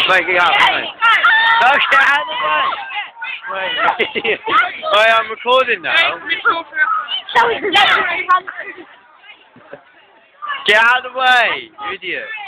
Mate, get out, mate. No, get out of the way! Wait, wait, I'm recording now. Get out of the way, you idiot.